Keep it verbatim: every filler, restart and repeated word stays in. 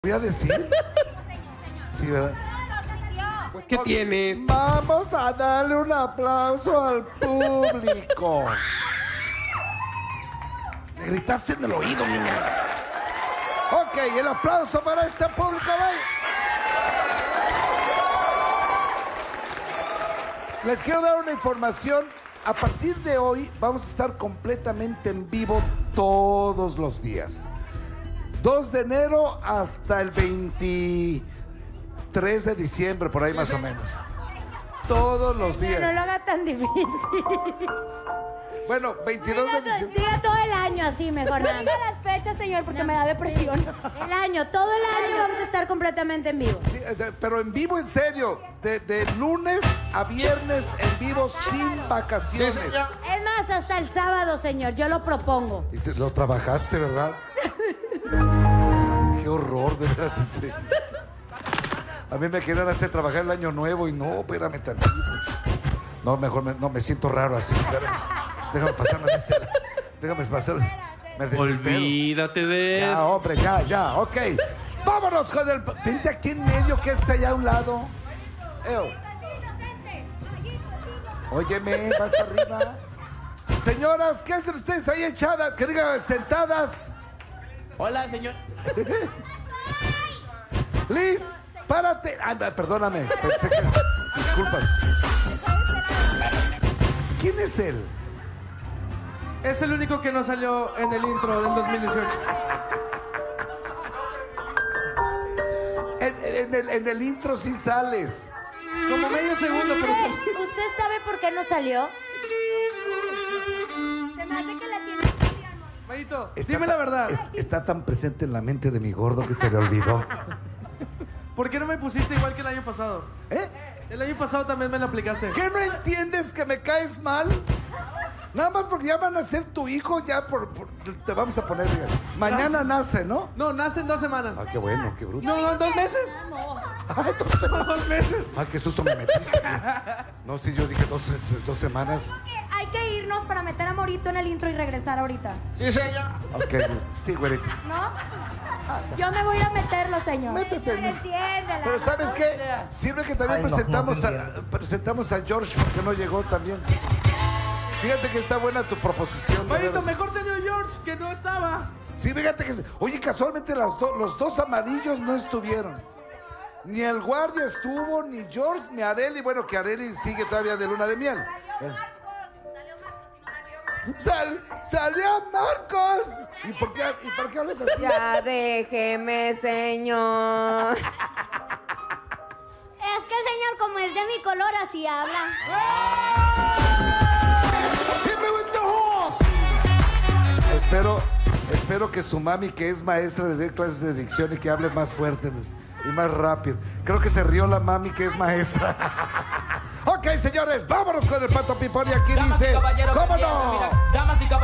Voy a decir. Sí, ¿verdad? Pues, ¿qué Ok, tienes? Vamos a darle un aplauso al público. Me gritaste en el oído, niña. Ok, el aplauso para este público. ¿Ven? Les quiero dar una información. A partir de hoy vamos a estar completamente en vivo todos los días. dos de enero hasta el veintitrés de diciembre, por ahí más o menos. Todos los días. No lo haga tan difícil. Bueno, veintidós de Diga, diciembre. diga todo el año así, mejor nada. Diga las fechas, señor, porque me da depresión. El año, todo el año vamos a estar completamente en vivo. Sí, o sea, pero en vivo, en serio. De, de lunes a viernes en vivo sin vacaciones. Es más, hasta el sábado, señor, yo lo propongo. Y se- lo trabajaste, ¿verdad? Qué horror, de veras. en serio. A mí me querían hacer trabajar el año nuevo y no, espérame tantito. No, mejor me, no, me siento raro así. Espérame. Déjame pasarme de este lado. Déjame pasarme. Me desespero. Olvídate de Ya, eso. hombre, ya, ya, ok. Vámonos con el... Vente aquí en medio, que es allá a un lado. Eo. Óyeme, va hasta arriba. Señoras, ¿qué hacen ustedes ahí echadas? Que digan sentadas. Hola, señor. Liz, párate. Ay, perdóname. Pensé que... Disculpa. ¿Quién es él? Es el único que no salió en el intro del dos mil dieciocho. En, en el, en el intro sí sales. Como medio segundo, pero salió. ¿Usted, ¿Usted sabe por qué no salió? Se me hace que la tiene envidia, amor. Mayito, Está dime ta- la verdad. es- Está tan presente en la mente de mi gordo que se le olvidó. ¿Por qué no me pusiste igual que el año pasado? ¿Eh? El año pasado también me la aplicaste. ¿Qué no entiendes que me caes mal? Nada más porque ya van a ser tu hijo, ya por, por- te vamos a poner. Mañana nace, ¿no? No, nace en dos semanas. Ah, qué bueno, qué bruto. No, en dos meses. Ay, dos semanas. Dos meses. Ah, qué susto me metiste. No, sí, yo dije dos, dos semanas. Hay que irnos para meter a Morito en el intro y regresar ahorita. Sí, señor. Ok, sí, güerita. ¿No? Yo me voy a ir a meterlo, señor. Métete. Entiéndela. Pero ¿sabes qué? Sirve que también Ay, no, presentamos, no, a, presentamos a George porque no llegó también. Fíjate que está buena tu proposición. de Mayito, veras. mejor salió George, que no estaba. Sí, fíjate que... Oye, casualmente las do- los dos amarillos no estuvieron. Ni el guardia estuvo, ni George, ni Areli. Bueno, que Areli sigue todavía de luna de miel. Eh. Sal, ¡Salió Marcos! ¿Y por qué, y por qué hablas así? Ya déjeme, señor. Es que el señor, como es de mi color, así habla. Hit me with the horse. Espero, espero que su mami, que es maestra, le dé clases de dicción y que hable más fuerte y más rápido. Creo que se rió la mami, que es maestra. Ok, señores, vámonos con el Pato Pipón y aquí dice, ¿cómo no?